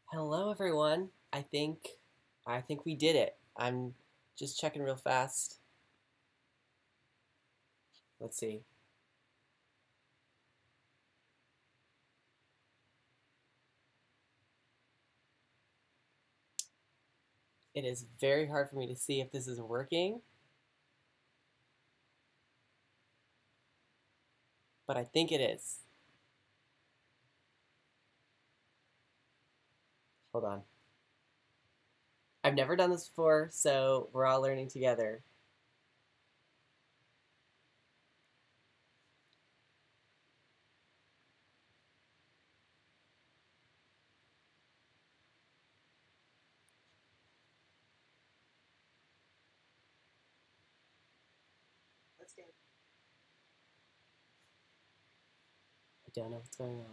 Hello everyone. I think we did it. I'm just checking real fast. Let's see. It is very hard for me to see if this is working, but I think it is. Hold on. I've never done this before, so we're all learning together. Let's dance. I don't know what's going on.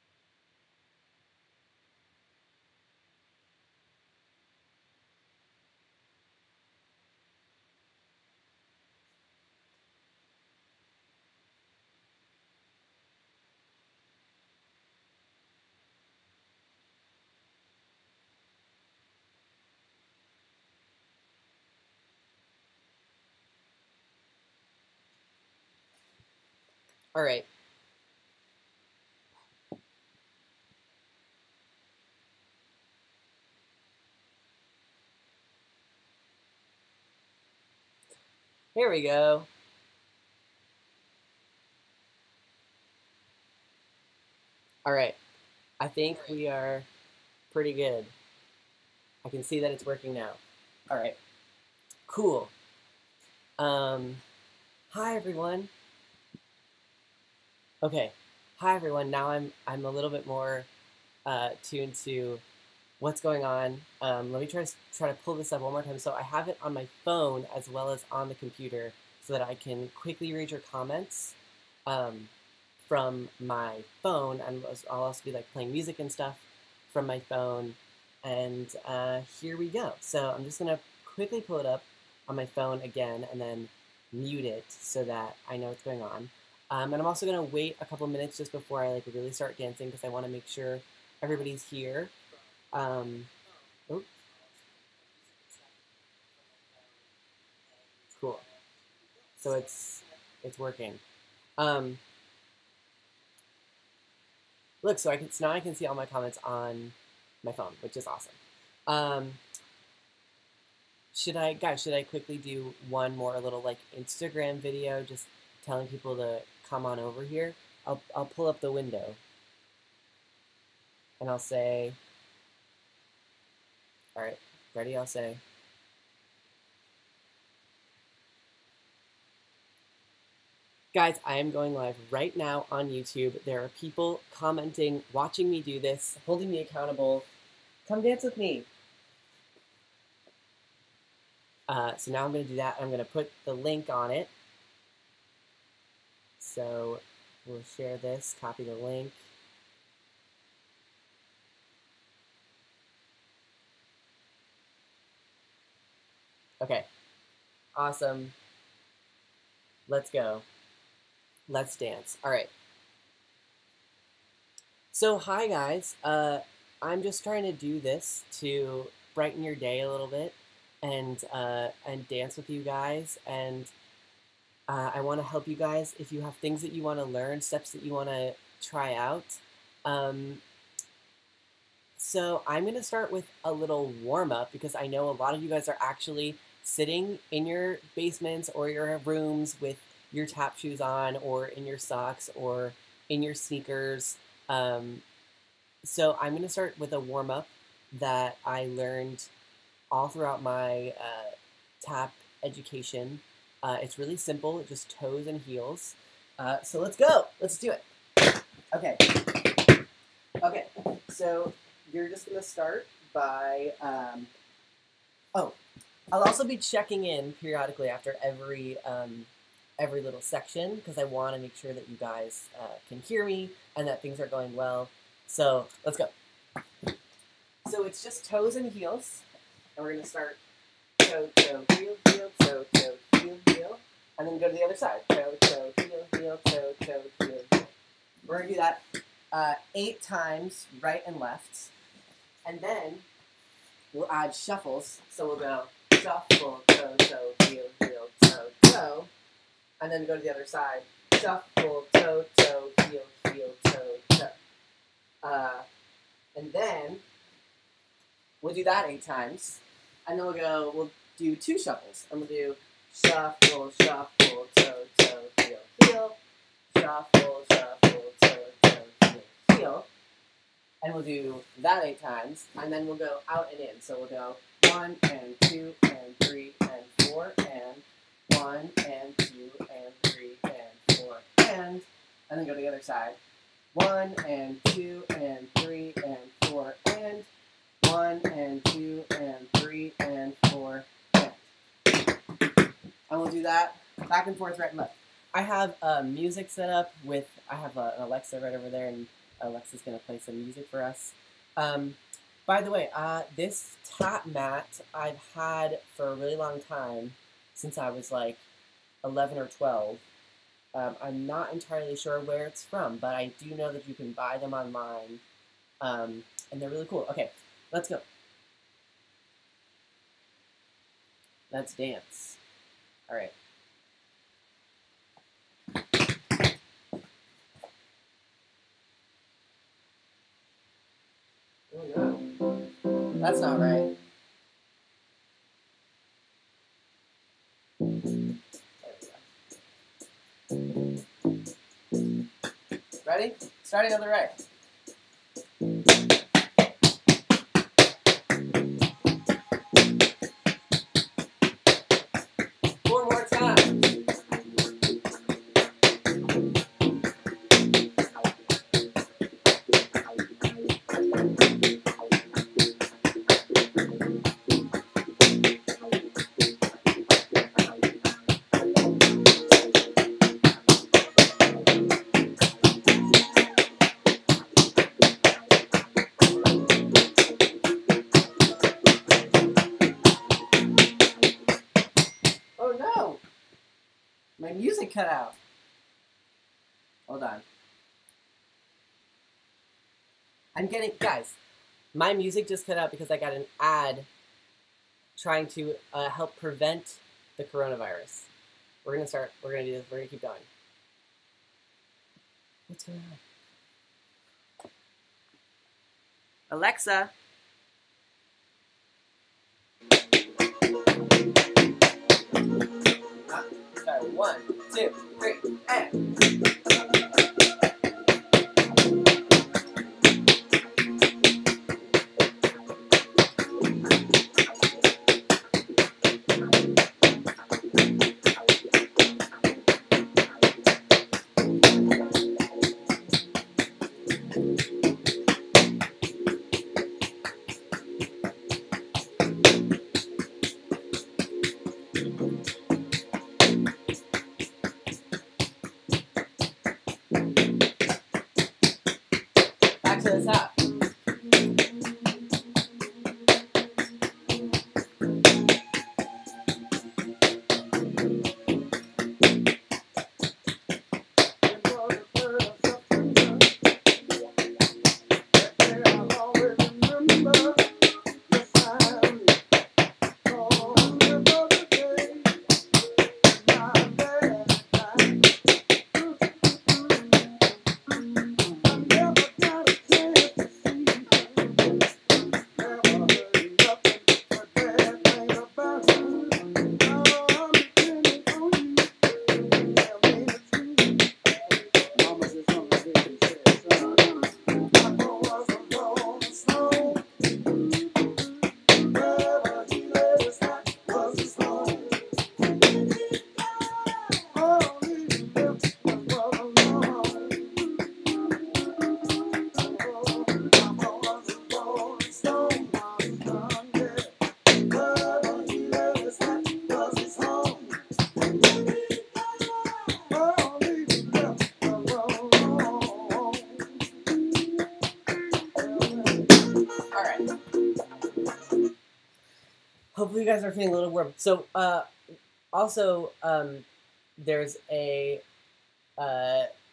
All right. Here we go. All right. I think we are pretty good. I can see that it's working now. All right. Cool. Hi everyone. Okay. Hi everyone. Now I'm a little bit more tuned to what's going on. Let me try to pull this up one more time. So I have it on my phone as well as on the computer so that I can quickly read your comments from my phone, and I'll also be like playing music and stuff from my phone. And here we go. So I'm just gonna quickly pull it up on my phone again and then mute it so that I know what's going on. And I'm also gonna wait a couple minutes just before I like really start dancing because I want to make sure everybody's here. Oh, cool. So it's working. Um, look, so now I can see all my comments on my phone, which is awesome. Um, should I quickly do one more little like Instagram video just telling people to come on over here? I'll pull up the window and I'll say, all right, ready? I'll say, guys, I am going live right now on YouTube. There are people commenting, watching me do this, holding me accountable. Come dance with me. So now I'm going to do that. I'm going to put the link on it. So we'll share this, copy the link. Okay, awesome. Let's go. Let's dance. All right. So hi guys. I'm just trying to do this to brighten your day a little bit and dance with you guys. And I want to help you guys if you have things that you want to learn, steps that you want to try out. So I'm going to start with a little warm-up because I know a lot of you guys are actually sitting in your basements or your rooms with your tap shoes on or in your socks or in your sneakers. So I'm going to start with a warm-up that I learned all throughout my tap education. It's really simple, just toes and heels. So let's go. Let's do it. Okay. Okay. So you're just going to start by, oh, I'll also be checking in periodically after every little section because I want to make sure that you guys can hear me and that things are going well. So let's go. So it's just toes and heels, and we're going to start toe, toe, heel, heel, toe, toe, heel, heel, and then go to the other side. Toe, toe, heel, heel, toe, toe, heel, heel. We're going to do that 8 times, right and left. And then we'll add shuffles. So we'll go shuffle, toe, toe, heel, heel, toe, toe. And then go to the other side. Shuffle, toe, toe, heel, heel, toe, toe. And then we'll do that 8 times. And then we'll do 2 shuffles. And we'll do shuffle, shuffle, toe, toe, heel, heel. Shuffle, shuffle, toe, toe, heel, heel. And we'll do that 8 times. And then we'll go out and in. So we'll go 1 and 2 and 3 and 4 and 1 and 2 and 3 and 4 and then go to the other side. 1 and 2 and 3 and 4 and 1 and 2 and 3 and 4 and we'll do that back and forth, right and left. I have music set up with, I have an Alexa right over there, and Alexa's going to play some music for us. By the way, this tap mat I've had for a really long time, since I was like 11 or 12. I'm not entirely sure where it's from, but I do know that you can buy them online, and they're really cool. Okay, let's go. Let's dance. All right. Oh no, that's not right. Ready? Starting on the right. 4 more times. Oh no! My music cut out. Hold on. Guys, my music just cut out because I got an ad trying to help prevent the coronavirus. We're gonna do this, we're gonna keep going. What's going on? Alexa. Sorry, 1, 2, 3, and. Back to the top. Hopefully you guys are feeling a little warm. So, also, there's a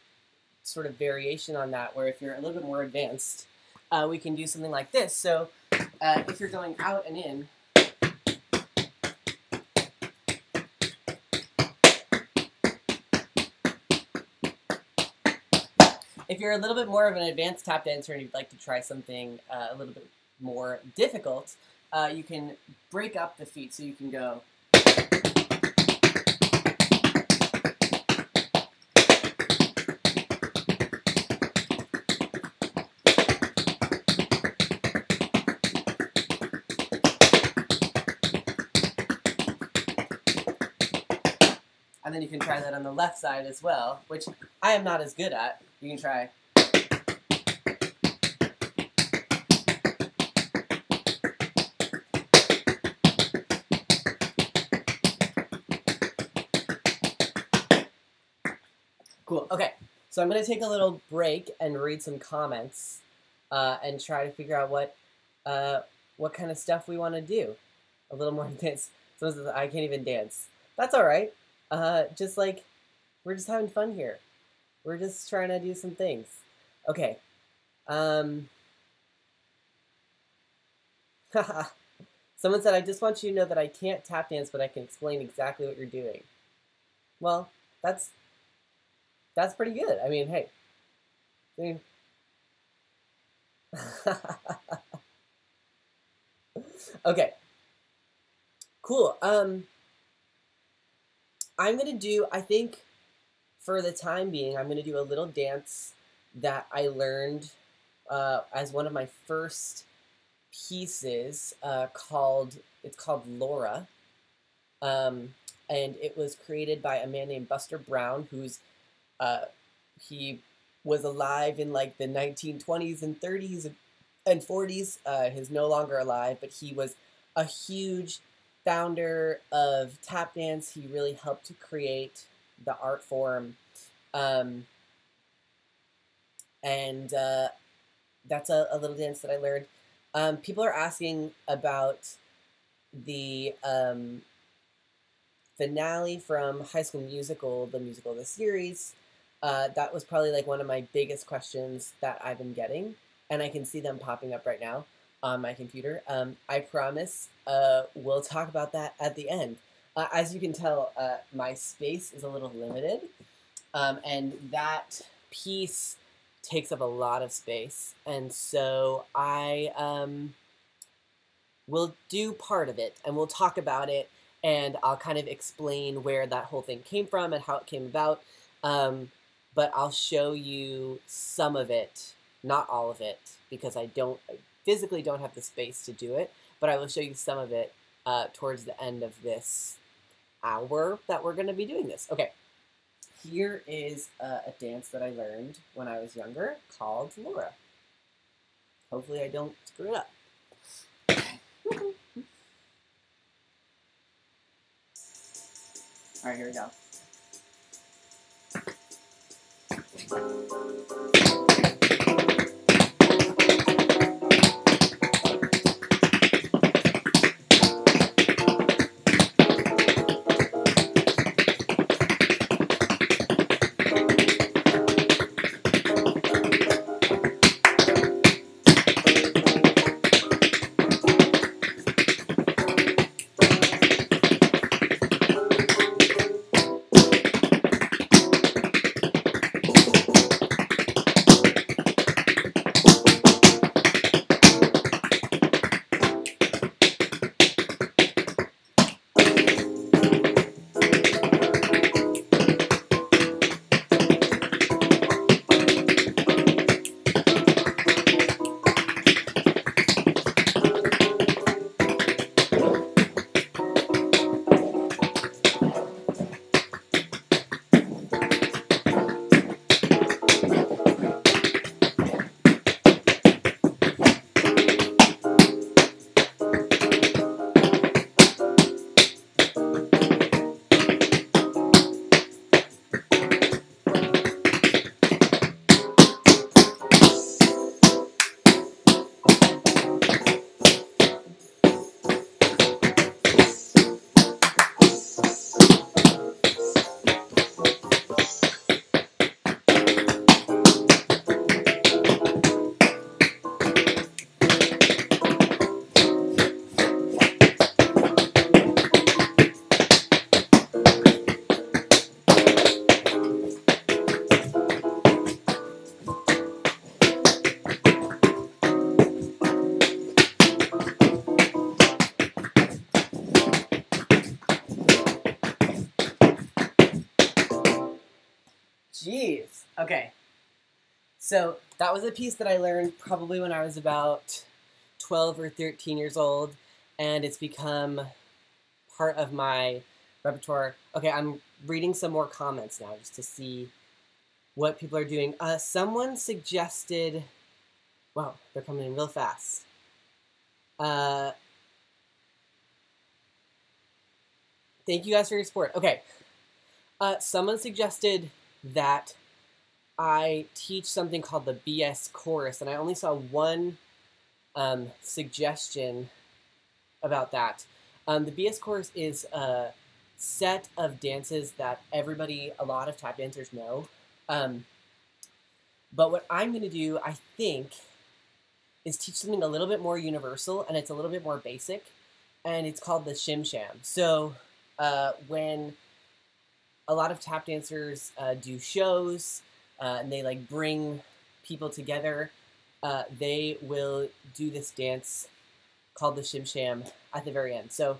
sort of variation on that where if you're a little bit more advanced, we can do something like this. So if you're going out and in, if you're a little bit more of an advanced tap dancer and you'd like to try something a little bit more difficult, you can break up the feet, so you can go. And then you can try that on the left side as well, which I am not as good at. You can try. Cool. Okay, so I'm going to take a little break and read some comments and try to figure out what kind of stuff we want to do. A little more dance. Someone says, I can't even dance. That's all right. Just like, we're just having fun here. We're just trying to do some things. Okay. Someone said, I just want you to know that I can't tap dance, but I can explain exactly what you're doing. Well, that's pretty good. I mean, hey. Okay. Cool. I'm going to do, I think, for the time being, I'm going to do a little dance that I learned as one of my first pieces it's called Laura. And it was created by a man named Buster Brown, who's, he was alive in like the 1920s and 30s and 40s. He's no longer alive, but he was a huge founder of tap dance. He really helped to create the art form. And that's a little dance that I learned. People are asking about the finale from High School Musical, the musical of the series. That was probably like one of my biggest questions that I've been getting, and I can see them popping up right now on my computer. I promise we'll talk about that at the end. As you can tell, my space is a little limited, and that piece takes up a lot of space, and so I will do part of it, and we'll talk about it, and I'll kind of explain where that whole thing came from and how it came about. But I'll show you some of it, not all of it, because I physically don't have the space to do it, but I will show you some of it towards the end of this hour that we're going to be doing this. Okay, here is a dance that I learned when I was younger called Laura. Hopefully I don't screw it up. All right, here we go. So that was a piece that I learned probably when I was about 12 or 13 years old, and it's become part of my repertoire. Okay, I'm reading some more comments now just to see what people are doing. Someone suggested, wow, they're coming in real fast. Thank you guys for your support. Okay, someone suggested that I teach something called the BS chorus, and I only saw one suggestion about that. The BS chorus is a set of dances that a lot of tap dancers know. But what I'm going to do, I think, is teach something a little bit more universal, and it's a little bit more basic, and it's called the shim sham. So when a lot of tap dancers do shows, and they like bring people together, they will do this dance called the shim sham at the very end. So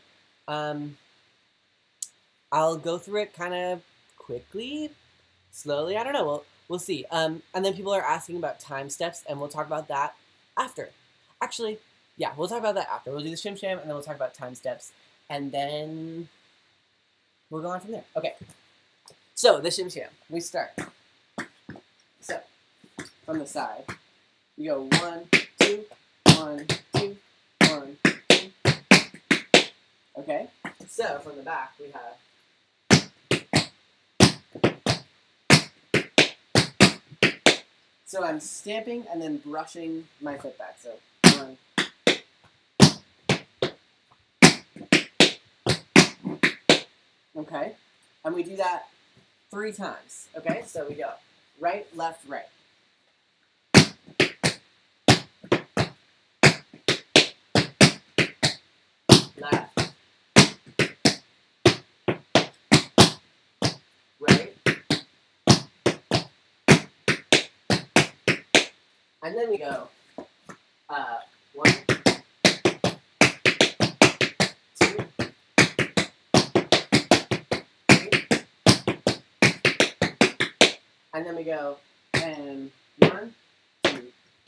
I'll go through it kind of quickly, slowly. I don't know. We'll see. And then people are asking about time steps, and we'll talk about that after. Actually, yeah, we'll talk about that after. We'll do the shim sham, and then we'll talk about time steps, and then we'll go on from there. Okay. So the shim sham. We start. So from the side, we go 1, 2, 1, 2, 1, 2. Okay. So from the back, we have. So I'm stamping and then brushing my foot back. So 1. Okay. And we do that 3 times. Okay. So we go right, left, right. Left. Right. And then we go 1, 2, 3, and then we go and 1, 2.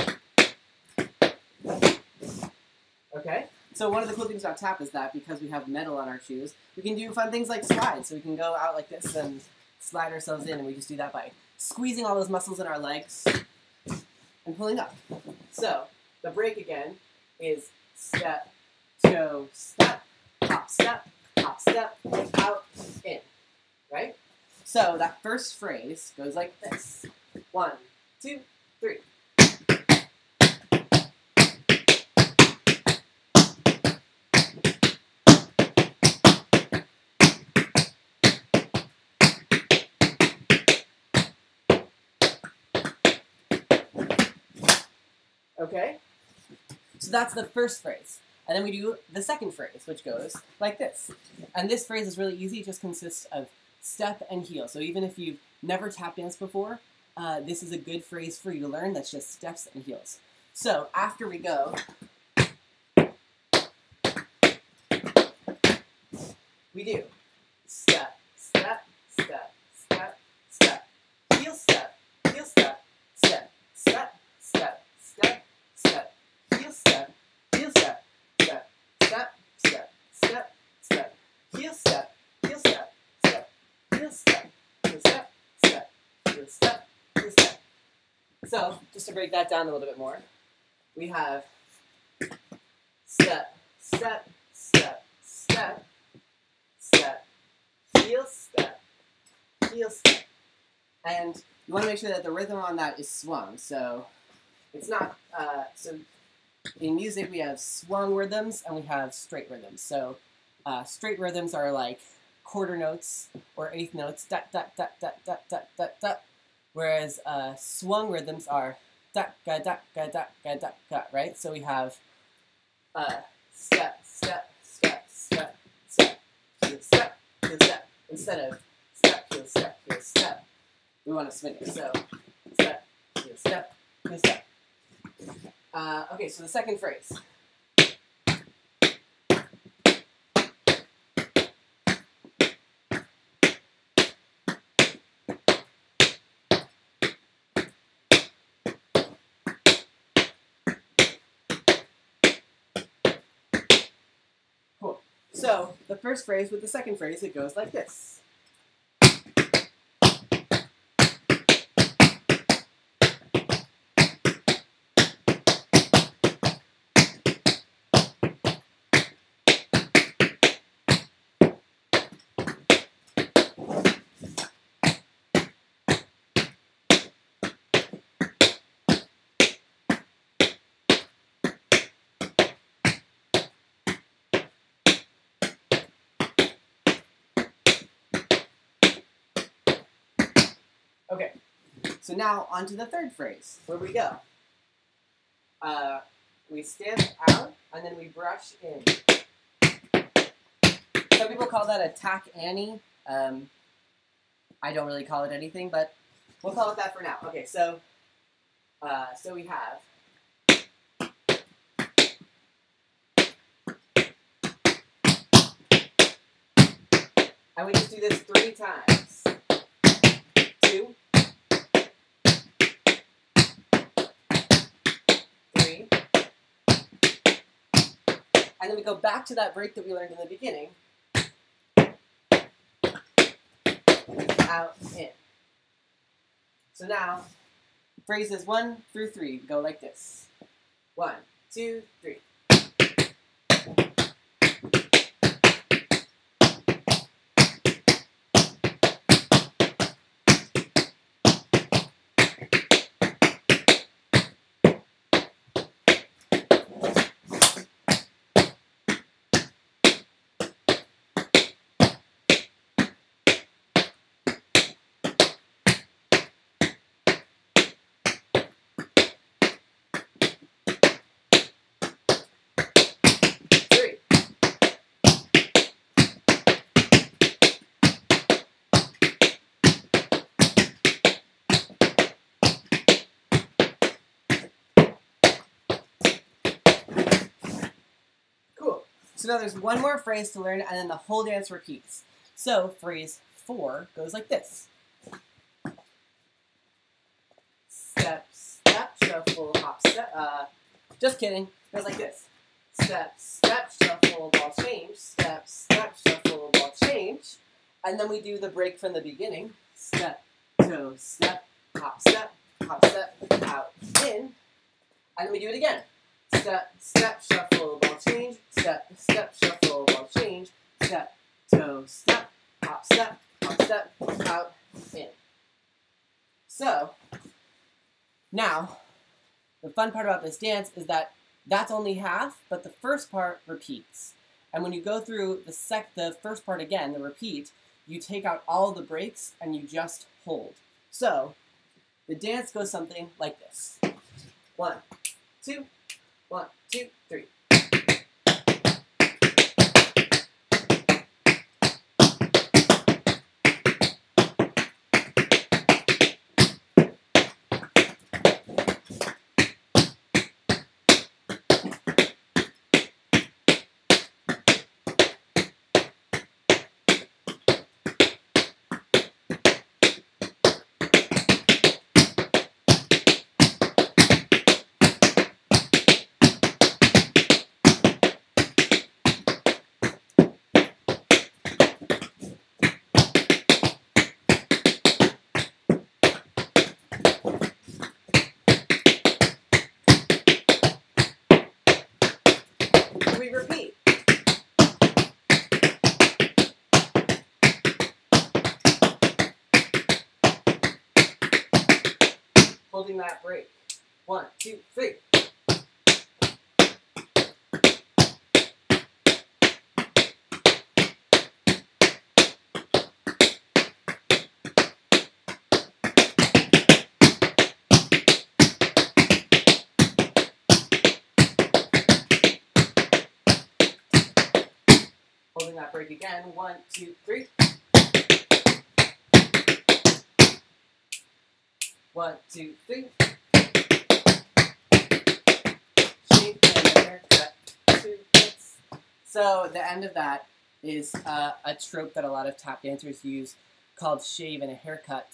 Okay. So one of the cool things about tap is that because we have metal on our shoes, we can do fun things like slide. So we can go out like this and slide ourselves in, and we just do that by squeezing all those muscles in our legs and pulling up. So the break again is step, toe, step, hop, step, out, in. Right? So that first phrase goes like this. 1, 2, 3. Okay? So that's the first phrase. And then we do the second phrase, which goes like this. And this phrase is really easy. It just consists of step and heel. So even if you've never tap danced before, this is a good phrase for you to learn. That's just steps and heels. So after we go, we do step, step, step, step, step, heel step, step, step, step, step, step, heel step, step, step, step, step, step, heel step, step, step, heel step, step, step, heel step, step. So just to break that down a little bit more, we have step, step, step, step, step, heel step, and you want to make sure that the rhythm on that is swung. So it's not, so in music we have swung rhythms and we have straight rhythms. So straight rhythms are like quarter notes or eighth notes, da da da da da da da da, whereas swung rhythms are da ga da ga da ga da ga, right? So we have step, step, step, step, step, heel step, heel step, instead of step, heel step, heel step. We want to swing it. So step, heel step, heel step. Okay, so the second phrase. So the first phrase with the second phrase, it goes like this. Okay, so now on to the third phrase, where we go. We stand out, and then we brush in. Some people call that a tack Annie. I don't really call it anything, but we'll call it that for now. Okay, so we have. And we just do this 3 times. 2, 3, and then we go back to that break that we learned in the beginning. Out, in. So now, phrases 1 through 3 go like this. 1, 2, 3. So now there's one more phrase to learn, and then the whole dance repeats. So phrase 4 goes like this. Step, step, shuffle, hop, step. Just kidding. It goes like this. Step, step, shuffle, ball change. Step, step, shuffle, ball change. And then we do the break from the beginning. Step, toe, step, hop, step, out, in. And then we do it again. Step, step, shuffle, ball change. Step, step, shuffle, ball change. Step, toe, step, hop, step, out, in. So, now, the fun part about this dance is that that's only half, but the first part repeats. And when you go through the first part again, the repeat, you take out all the breaks and you just hold. So, the dance goes something like this. 1, 2, 1, 2, 3. We repeat. Holding that break. 1, 2, 3. Holding that break again. 1, 2, 3. 1, 2, 3. Shave and a haircut. 2 hits. So the end of that is a trope that a lot of tap dancers use called shave and a haircut.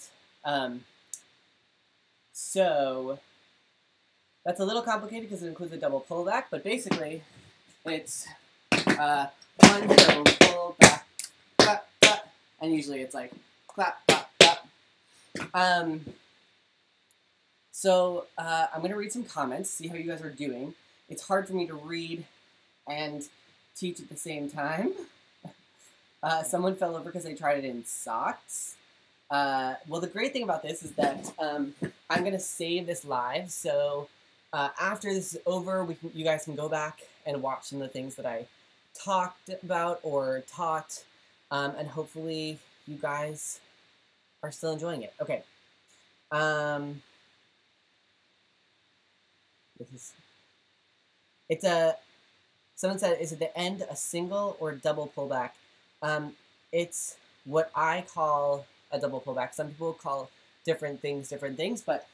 So that's a little complicated because it includes a double pullback, but basically it's One double pull back, clap, clap, and usually it's like clap, clap, clap. So I'm going to read some comments, see how you guys are doing. It's hard for me to read and teach at the same time. Someone fell over because they tried it in socks. Well, the great thing about this is that I'm going to save this live, so after this is over, you guys can go back and watch some of the things that I talked about or taught, and hopefully you guys are still enjoying it. Okay. Someone said, is at the end a single or double pullback? It's what I call a double pullback. Some people call different things, but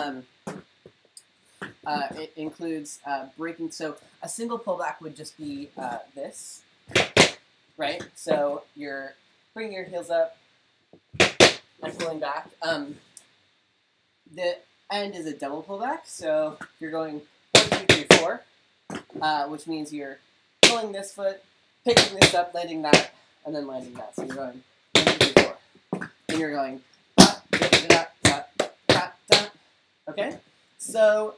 it includes breaking. So a single pullback would just be this, right? So you're bringing your heels up and pulling back. The end is a double pullback, so you're going 1, 2, 3, 4, which means you're pulling this foot, picking this up, landing that, and then landing that. So you're going 1, 2, 3, 4, and you're going da, da, da, da, da, da. Okay, so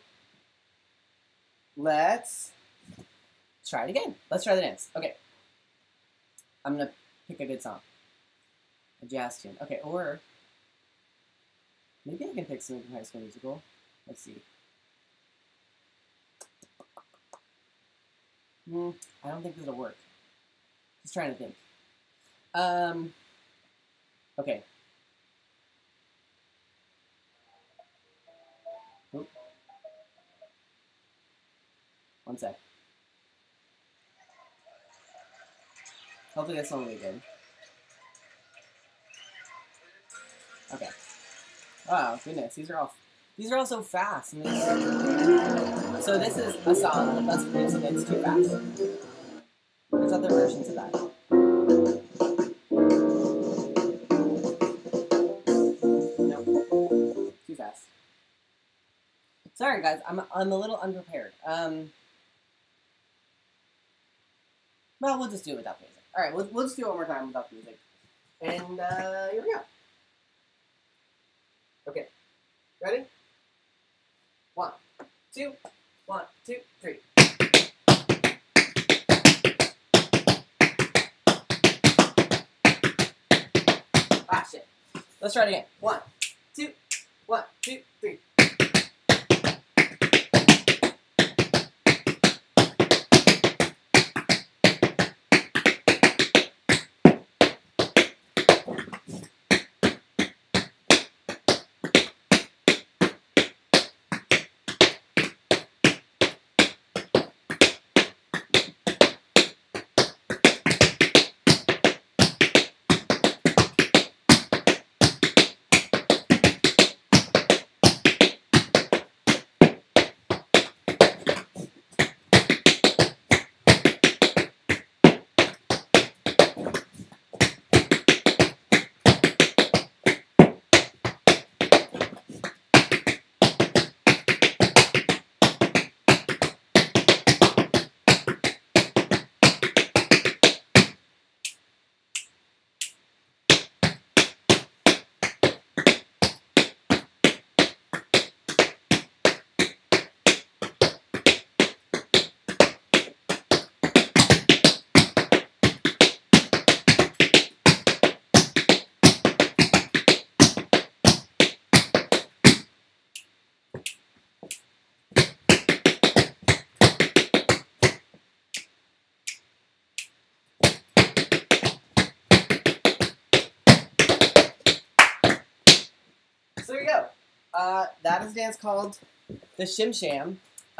let's try it again. Let's try the dance. Okay, I'm gonna pick a good song, a jazz tune. Okay, or maybe I can pick something from High School Musical. Let's see. I don't think this will work. Just trying to think. Okay. Oop. One sec. Hopefully that's only good. Okay. Wow, goodness, these are all so fast. So this is a song that doesn't mean it's too fast. There's other versions of that. Nope. Too fast. Sorry guys, I'm a little unprepared. Well, we'll just do it without music. Alright, we'll just do it one more time without music. And here we go. Okay. Ready? 1, 2, 1, 2, 3. Ah, shit. Let's try it again. 1, 2, 1, 2, 3. So there you go. That is a dance called the Shim Sham,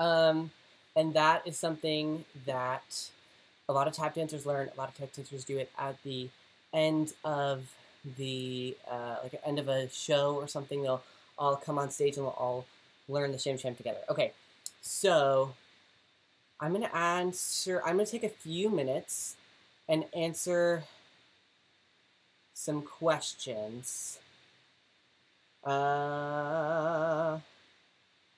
and that is something that a lot of tap dancers learn. A lot of tap dancers do it at the end of the like end of a show or something. They'll all come on stage and we'll all learn the Shim Sham together. Okay, so I'm gonna take a few minutes and answer some questions.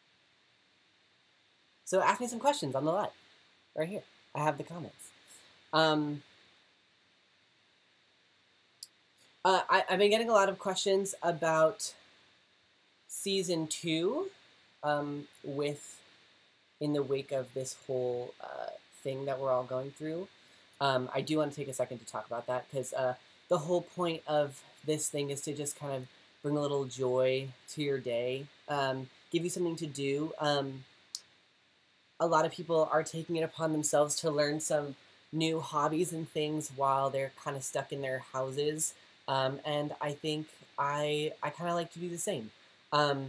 So ask me some questions on the live, right here. I have the comments. Um, I've been getting a lot of questions about season 2, with in the wake of this whole thing that we're all going through. I do want to take a second to talk about that because the whole point of this thing is to just kind of bring a little joy to your day, give you something to do. A lot of people are taking it upon themselves to learn some new hobbies and things while they're kind of stuck in their houses. And I think I kind of like to do the same. Um,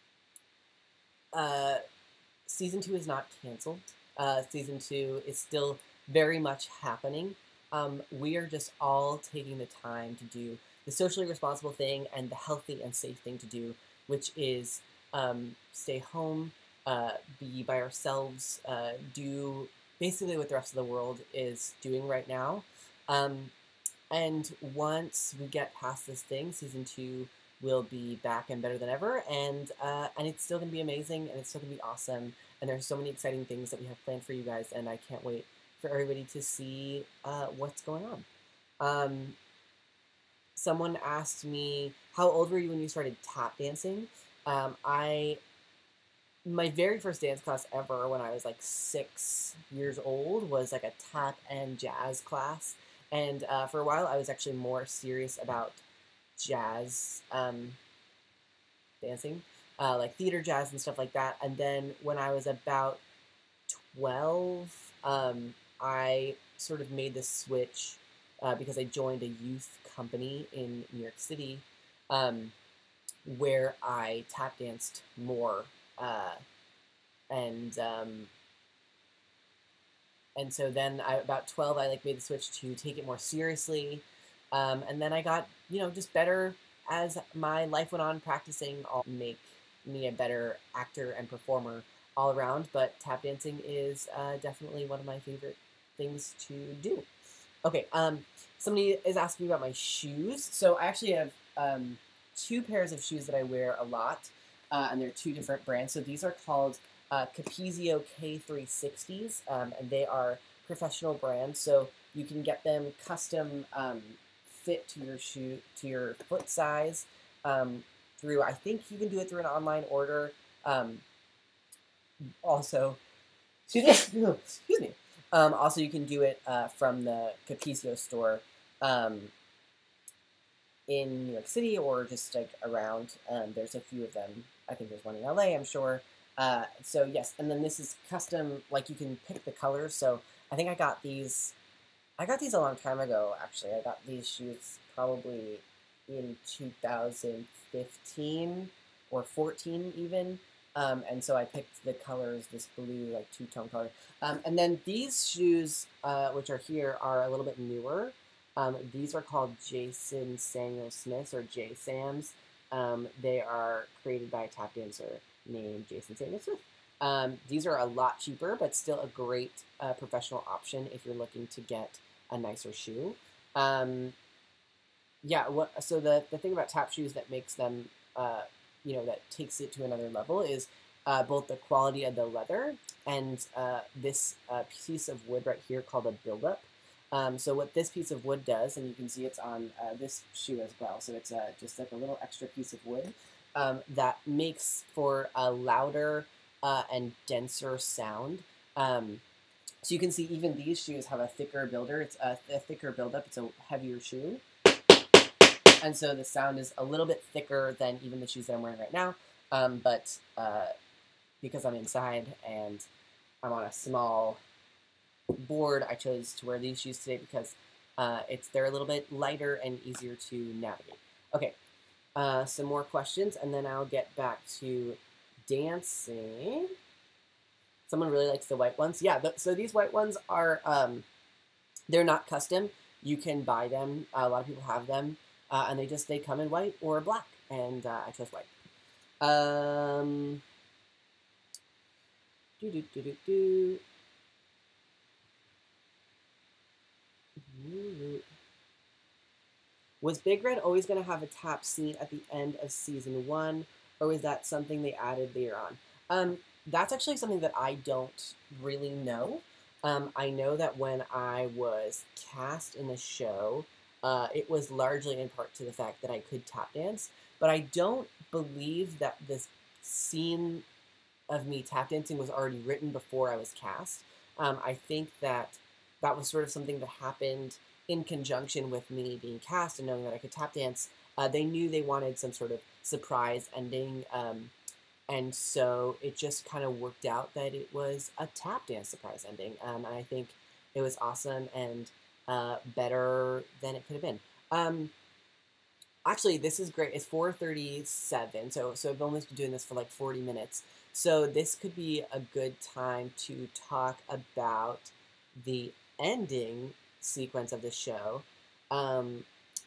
uh, Season 2 is not canceled. Season 2 is still very much happening. We are just all taking the time to do the socially responsible thing and the healthy and safe thing to do, which is stay home, be by ourselves, do basically what the rest of the world is doing right now. And once we get past this thing, season 2 will be back and better than ever, and it's still gonna be amazing, and it's still gonna be awesome, and there's so many exciting things that we have planned for you guys, and I can't wait for everybody to see what's going on. Someone asked me, how old were you when you started tap dancing? My very first dance class ever when I was like 6 years old was like a tap and jazz class. And for a while I was actually more serious about jazz dancing, like theater jazz and stuff like that. And then when I was about 12, I sort of made the switch because I joined a youth company in New York City, where I tap danced more, and so then about 12, I like made the switch to take it more seriously, and then I got just better as my life went on. Practicing all make me a better actor and performer all around, but tap dancing is definitely one of my favorite things to do. Okay, somebody is asking me about my shoes. So I actually have 2 pairs of shoes that I wear a lot, and they're 2 different brands. So these are called Capezio K360s, and they are professional brands. So you can get them custom fit to your shoe, to your foot size, through, I think you can do it through an online order. Also, excuse me, excuse me. Also, you can do it from the Capezio store in New York City or just like around. There's a few of them. I think there's one in LA, I'm sure. So yes, and then this is custom, like you can pick the colors. So I think I got these a long time ago, actually. I got these shoes probably in 2015 or 14 even. And so I picked the colors, this blue, like 2-tone color. And then these shoes, which are here, are a little bit newer. These are called Jason Samuel Smiths, or J-Sams. They are created by a tap dancer named Jason Samuel Smith. These are a lot cheaper, but still a great professional option if you're looking to get a nicer shoe. Yeah, so the thing about tap shoes that makes them, that takes it to another level is both the quality of the leather and this piece of wood right here called a buildup. So what this piece of wood does, and you can see it's on this shoe as well, so it's just like a little extra piece of wood that makes for a louder and denser sound. So you can see even these shoes have a thicker builder. It's a thicker buildup. It's a heavier shoe. And so the sound is a little bit thicker than even the shoes that I'm wearing right now. But because I'm inside and I'm on a small board, I chose to wear these shoes today because they're a little bit lighter and easier to navigate. Okay, some more questions, and then I'll get back to dancing. Someone really likes the white ones. Yeah, so these white ones are, they're not custom. You can buy them. A lot of people have them. And they come in white or black, and I chose white. Was Big Red always going to have a tap scene at the end of season 1, or was that something they added later on? That's actually something that I don't really know. I know that when I was cast in the show, it was largely in part to the fact that I could tap dance, but I don't believe that this scene of me tap dancing was already written before I was cast. I think that that was sort of something that happened in conjunction with me being cast and knowing that I could tap dance. They knew they wanted some sort of surprise ending, and so it just kind of worked out that it was a tap dance surprise ending, and I think it was awesome and better than it could have been. Actually, this is great. It's 4:37, so I've almost been doing this for like 40 minutes. So this could be a good time to talk about the ending sequence of the show, um,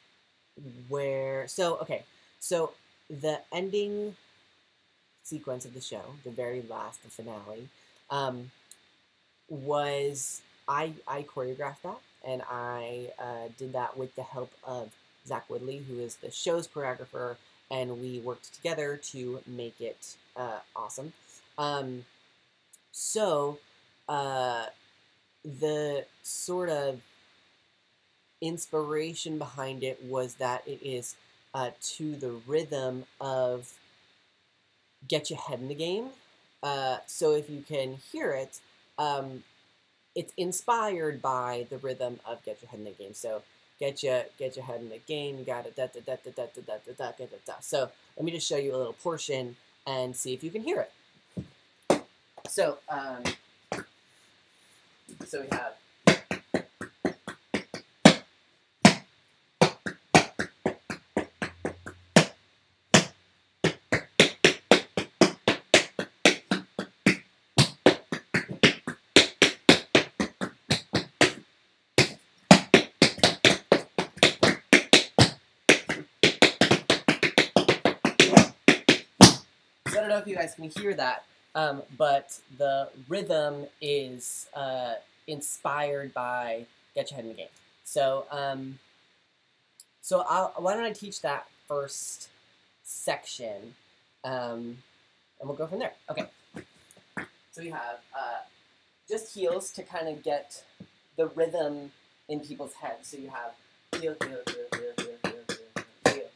so the ending sequence of the show, the very last, the finale, um, was I choreographed that, and I did that with the help of Zach Woodley, who is the show's choreographer, and we worked together to make it awesome. Um, so the sort of inspiration behind it was that it is to the rhythm of Get Your Head in the Game. So if you can hear it, it's inspired by the rhythm of Get Your Head in the Game. So get your head in the game. You got it. Da da da da da da da da da da da. So let me just show you a little portion and see if you can hear it. So so we have. I don't know if you guys can hear that, but the rhythm is inspired by Get Your Head in the Game. So, why don't I teach that first section, and we'll go from there. Okay. So we have just heels to kind of get the rhythm in people's heads. So you have heel, heel, heel, heel, heel, heel, heel, heel.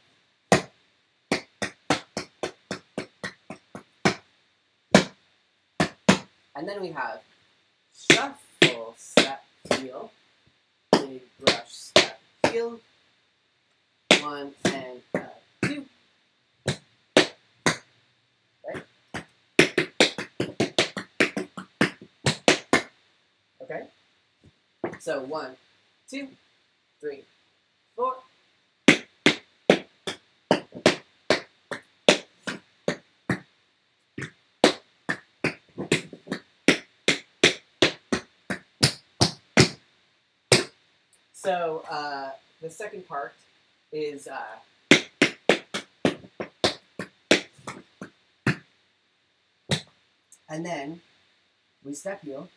And then we have shuffle, step, heel, big brush, step, heel, 1 and 2. Right? Okay? So 1, 2, 3, 4. So the second part is and then we step heel,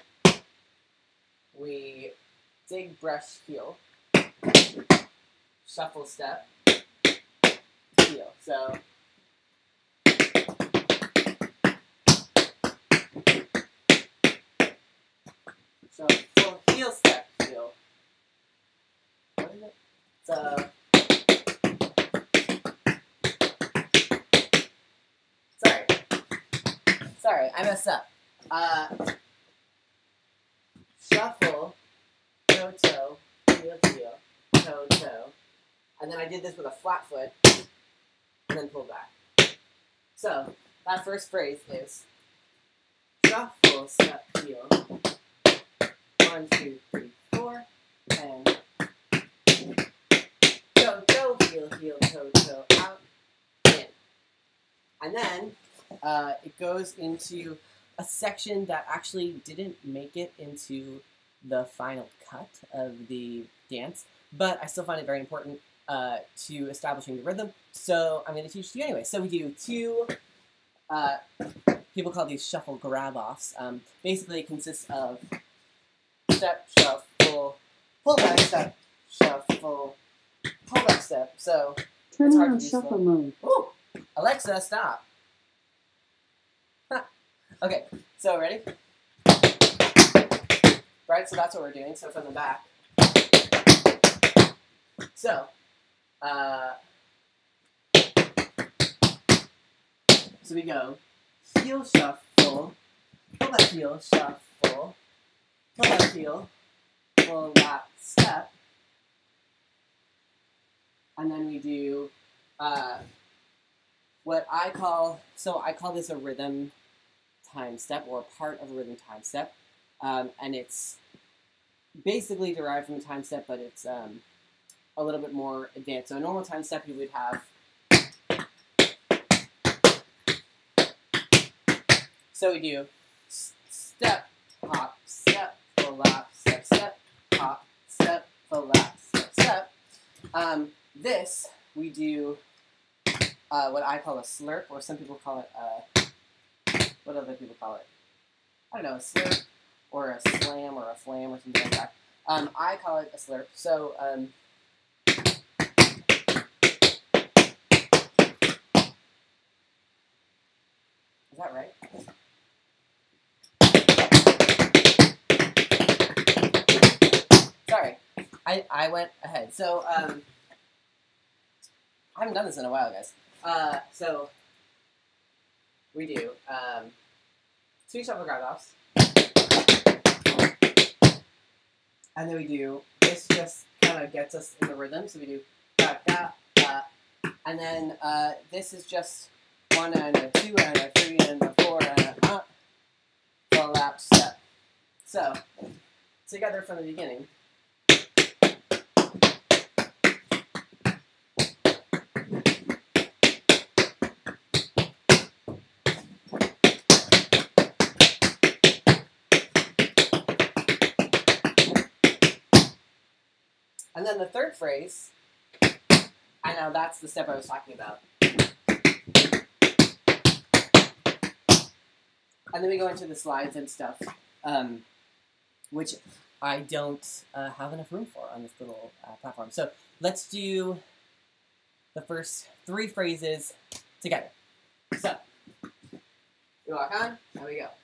we dig brush heel, shuffle step, heel. So shuffle heel, step, heel. What is it? So sorry, I messed up. Shuffle, toe, toe, heel, heel, toe, toe. And then I did this with a flat foot, and then pull back. So, that first phrase is shuffle, step, heel. 1, 2, 3, 4. And toe, toe, heel, heel, toe, toe, out, in. And then it goes into a section that actually didn't make it into the final cut of the dance, but I still find it very important to establishing the rhythm, so I'm going to teach you anyway. So we do 2, people call these shuffle grab-offs. Basically it consists of step, shuffle, pull back step, shuffle, pull back step. So turn on shuffle mode. Ooh, Alexa, stop. Okay, so ready? right, so that's what we're doing. So from the back. So, so we go heel shuffle, pull that heel shuffle, pull that heel, pull that step, and then we do what I call this a rhythm time step, or part of a rhythm time step, and it's basically derived from a time step, but it's a little bit more advanced. So a normal time step you would have. So we do step, hop, step, full lap, step, step, hop, step, full lap, step, step. This we do what I call a slurp, or some people call it what other people call it? I don't know, a slurp or a slam or a flam or something like that. I call it a slurp. So is that right? Sorry, I went ahead. So I haven't done this in a while, guys. So we do 2 shuffle grab offs, and then we do this. Just kind of gets us in the rhythm. So we do da da da, and then this is just 1 and a 2 and a 3 and a 4 and a full lap step. So together from the beginning. And then the third phrase, and now that's the step I was talking about. And then we go into the slides and stuff, which I don't have enough room for on this little platform. So let's do the first 3 phrases together. So, we walk on, and we go.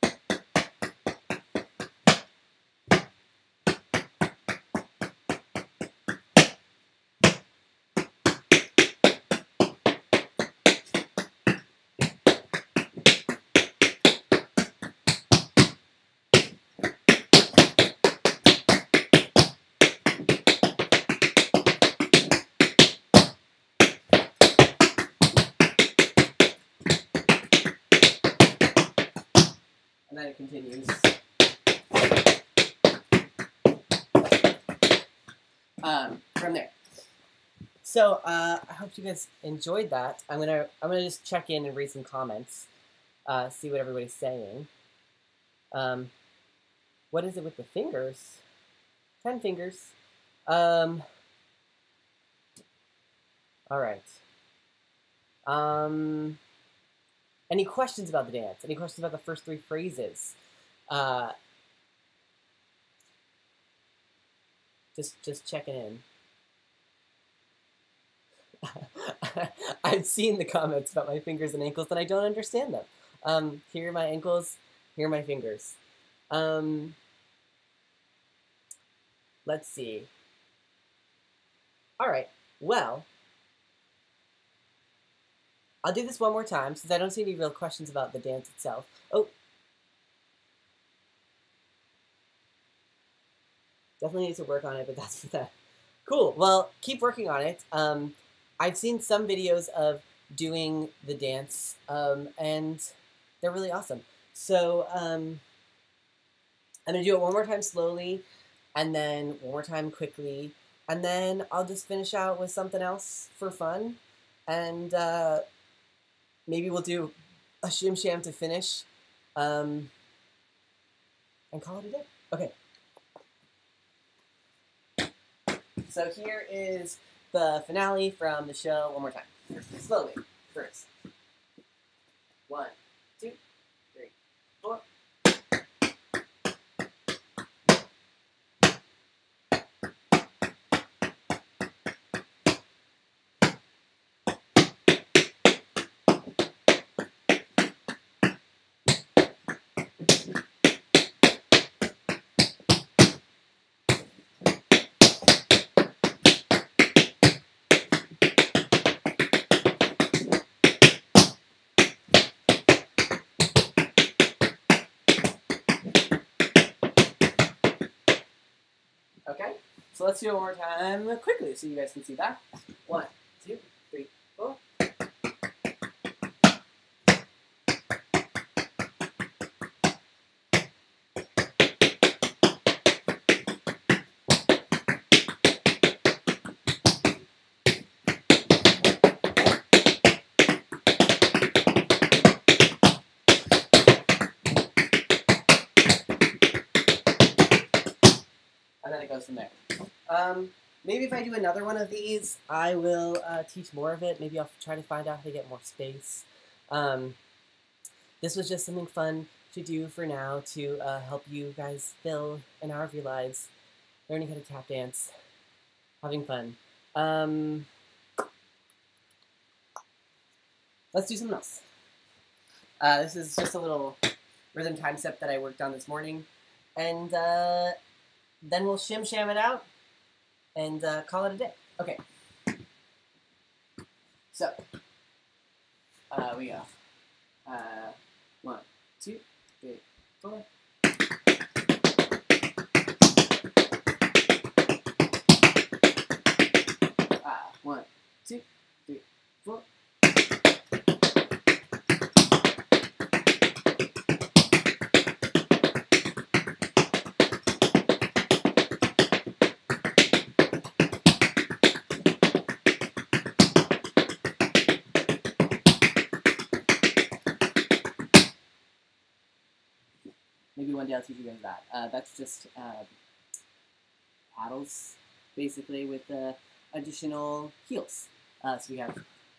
And then it continues. From there. So I hope you guys enjoyed that. I'm gonna just check in and read some comments, see what everybody's saying. What is it with the fingers? 10 fingers. All right. Any questions about the dance? Any questions about the first 3 phrases? Just checking in. I've seen the comments about my fingers and ankles, and I don't understand them. Here are my ankles. Here are my fingers. Let's see. All right. Well, I'll do this one more time, since I don't see any real questions about the dance itself. Oh. Definitely need to work on it, but that's for that. Cool. Well, keep working on it. I've seen some videos of doing the dance, and they're really awesome. So I'm going to do it one more time slowly, and then one more time quickly, and then I'll just finish out with something else for fun, and maybe we'll do a shim sham to finish, and call it a day. Okay. So here is the finale from the show one more time. Slowly, first. 1, 2, 3, 4. So let's do it one more time quickly so you guys can see that. 1, 2, 3, 4. And then it goes from there. Maybe if I do another one of these, I will teach more of it. Maybe I'll try to find out how to get more space. This was just something fun to do for now to help you guys fill an hour of your lives learning how to tap dance, having fun. Let's do something else. This is just a little rhythm time step that I worked on this morning. And then we'll shim-sham it out and call it a day. Okay. So, we go. 1, 2, 3, 4. 1, 2, 3, 4. Maybe one day I'll teach you guys that. That's just paddles, basically, with additional heels. So we have...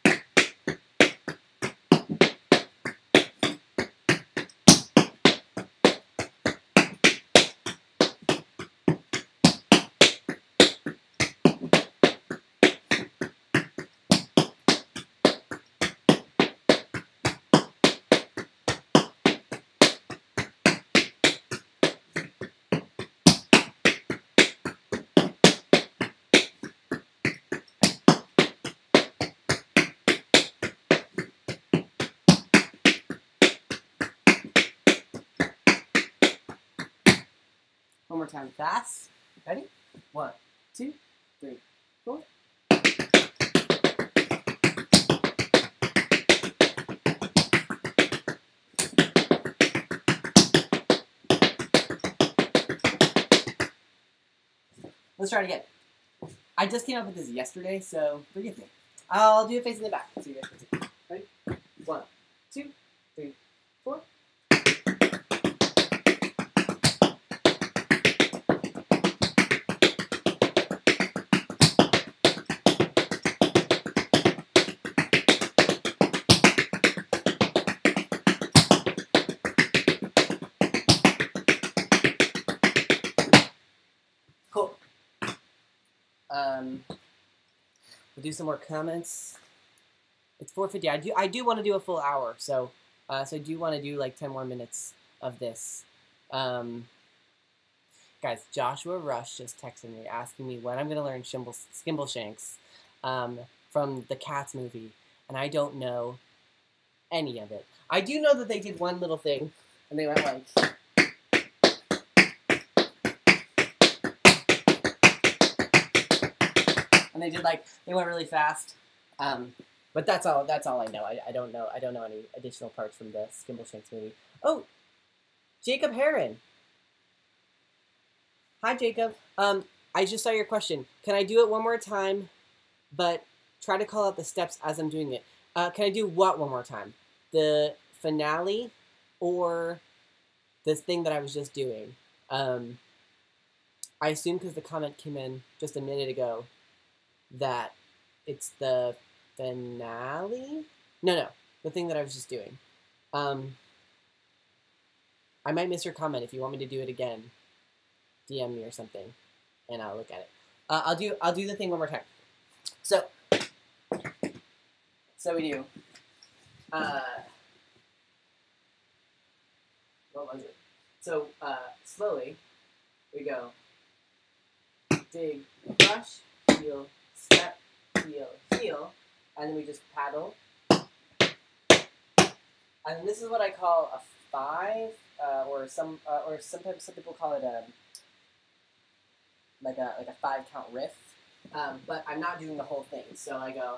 One more time, fast. Ready? 1, 2, 3, 4. Let's try it again. I just came up with this yesterday, so forgive me. I'll do it facing the back so you guys can see. Ready? 1, 2, 3, 4. Cool. We'll do some more comments. It's 4:50. I do want to do a full hour, so I do want to do like 10 more minutes of this. Guys, Joshua Rush just texted me asking me when I'm gonna learn skimble shanks from the Cats movie, and I don't know any of it. I do know that they did one little thing, and they went like. And they went really fast, but that's all I know. I don't know any additional parts from the Skimble Shanks movie. Oh, Jacob Heron. Hi, Jacob. I just saw your question. Can I do it one more time, but try to call out the steps as I'm doing it? Can I do what one more time? The finale, or this thing that I was just doing? I assume because the comment came in just a minute ago that it's the finale? No, the thing that I was just doing. I might miss your comment. If you want me to do it again, DM me or something, and I'll look at it. I'll do the thing one more time. So we do. What was it? So slowly we go. Dig, brush, heel, step, heel, heel, and then we just paddle. And this is what I call a 5, or sometimes some people call it like a 5-count riff, but I'm not doing the whole thing. So I go,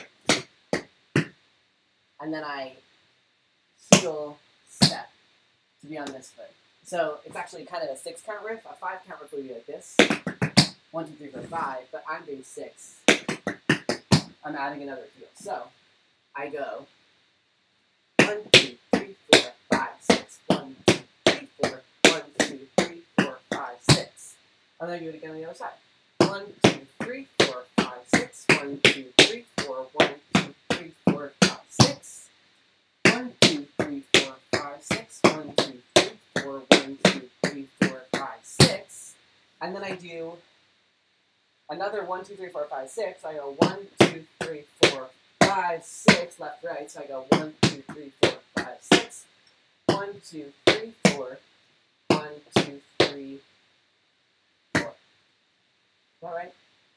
and then I heel step to be on this foot. So it's actually kind of a 6-count riff. A 5-count riff would be like this, 1, 2, 3, 4, 5. But I'm doing 6. I'm adding another heel. So I go 1, 2, 3, 4, 5, 6. 1, 2, 3, 4. 1, 2, 3, 4, 5, 6. And then I do it again on the other side. 1, 2, 3, 4, 5, 6. 1, 2, 3, 4. 1, 2, 3, 4, 5, 6. 1, 2, 3, 4, 5, 6. 1, 2, 3, 4. 1, 2, 3, 4, 5, 6. And then I do another 1, 2, 3, 4, 5, 6. I go 1, 2, 3, 4, 5, 6, left, right. So I go 1, 2, 3, 4, 5, 6. 1, 2, 3, 4. 1, 2, 3, 4. Is that right?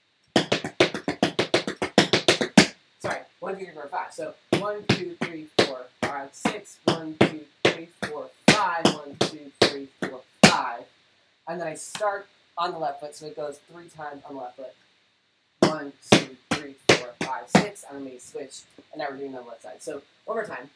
Sorry, 1, 2, 3, 4, 5. So 1, 2, 3, 4, 5, 6. 1, 2, 3, 4, 5. 1, 2, 3, 4, 5. And then I start on the left foot, so it goes 3 times on the left foot. 1, 2, 3, 4, 5, 6. And then we switch, and now we're doing it on the left side. So one more time.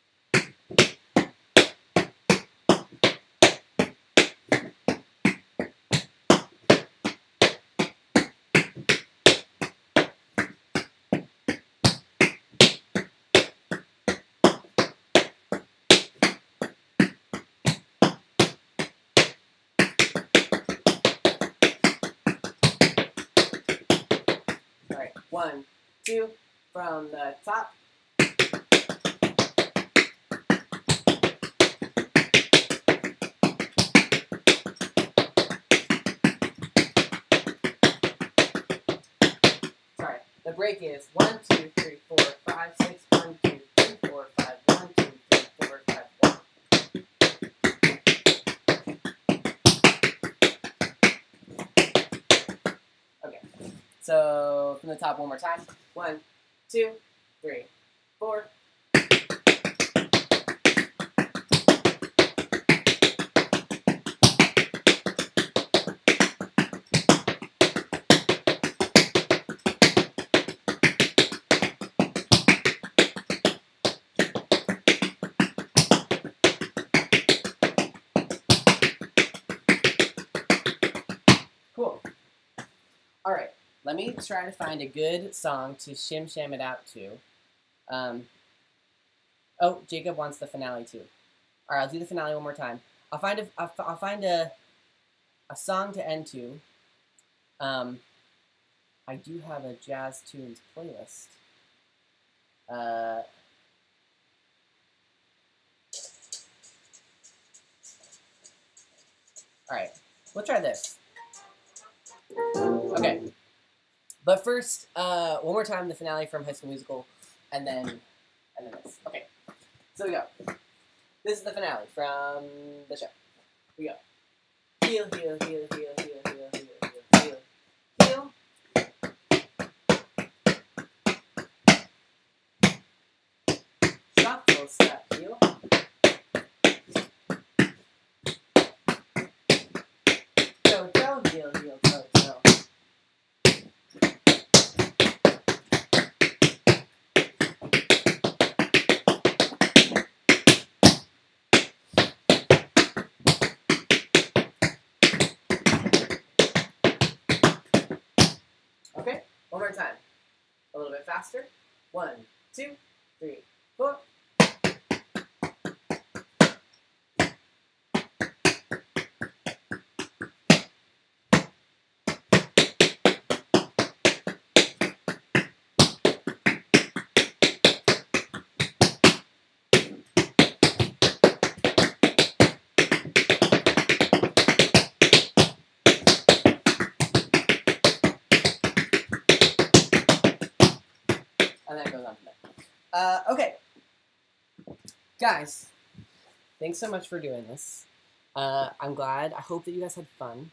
All right, 1, 2, from the top. Sorry, the break is 1, 2, 3, 4, 5, 6. 1, 2, 3, 4, 5. 1, 2, 3, 4, 5, 1. Okay, so from the top one more time. 1, 2, 3, 4. Cool. All right, let me try to find a good song to shim-sham it out to. Oh, Jacob wants the finale too. All right, I'll do the finale one more time. I'll find a song to end to. I do have a jazz tunes playlist. All right, we'll try this. Okay, but first, one more time the finale from High School Musical, and then this. Okay, so we go. This is the finale from the show. We go. Heel, heel, heel, heel, heel, heel, heel, heel, heel, heel. Shuffle, step, heel. Toe, toe, heel, heel, toe, toe. Okay, one more time. A little bit faster. 1, 2, 3, 4. And then it goes on from there. Okay. Guys, thanks so much for doing this. I'm glad. I hope that you guys had fun.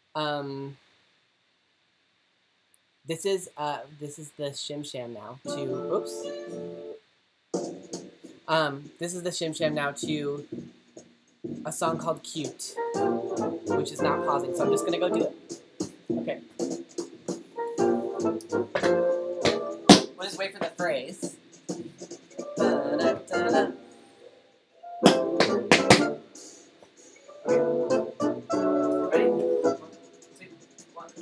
This is the Shim Sham now to, oops. This is the Shim Sham now to a song called Cute, which is not pausing, so I'm just gonna go do it. Okay. We'll just wait for the phrase. Da-da-da-da. Ready? 1, 2, 1.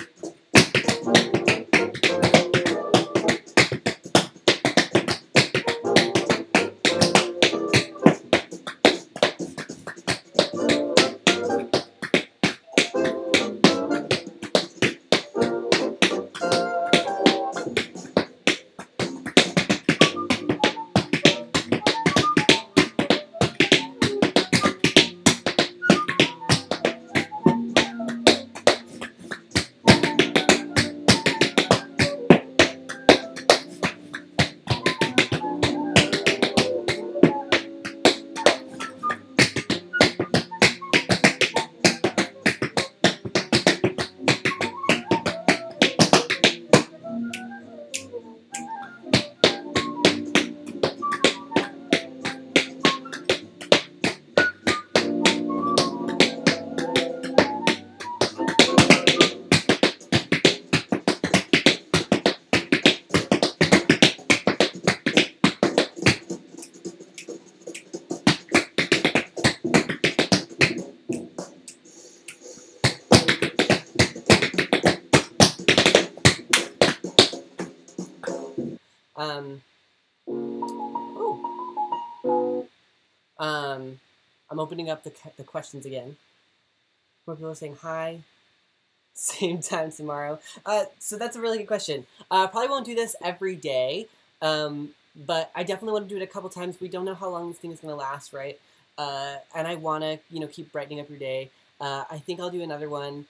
I'm opening up the questions again. More people are saying hi. Same time tomorrow. So that's a really good question. Probably won't do this every day, but I definitely want to do it a couple times. We don't know how long this thing is going to last, right? And I want to, keep brightening up your day. I think I'll do another one.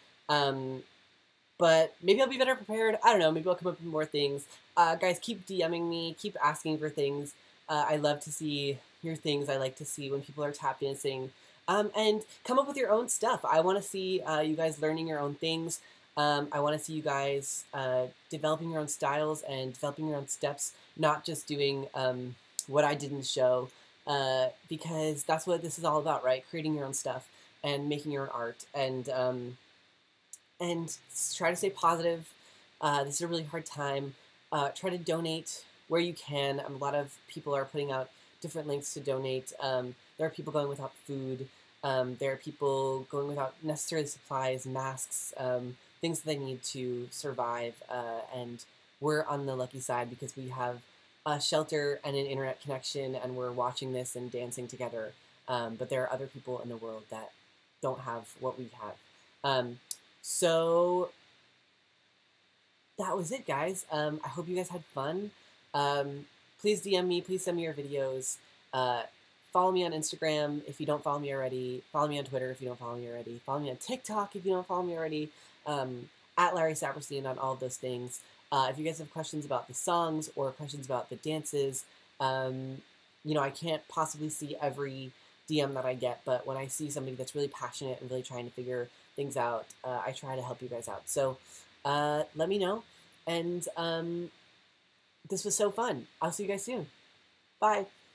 But maybe I'll be better prepared. I don't know. Maybe I'll come up with more things. Guys, keep DMing me. Keep asking for things. I love to see your things. I like to see when people are tap dancing. And come up with your own stuff. I want to see you guys learning your own things. I want to see you guys developing your own styles and developing your own steps, not just doing what I did in the show, because that's what this is all about, right? Creating your own stuff and making your own art. And try to stay positive. This is a really hard time. Try to donate where you can. A lot of people are putting out different links to donate. There are people going without food. There are people going without necessary supplies, masks, things that they need to survive. And we're on the lucky side because we have a shelter and an internet connection, and we're watching this and dancing together. But there are other people in the world that don't have what we have. So that was it, guys. I hope you guys had fun. Please DM me. Please send me your videos. Follow me on Instagram if you don't follow me already. Follow me on Twitter if you don't follow me already. Follow me on TikTok if you don't follow me already. At Larry Saperstein on all of those things. If you guys have questions about the songs or questions about the dances, I can't possibly see every DM that I get, but when I see somebody that's really passionate and really trying to figure things out, I try to help you guys out. So let me know. And this was so fun. I'll see you guys soon. Bye.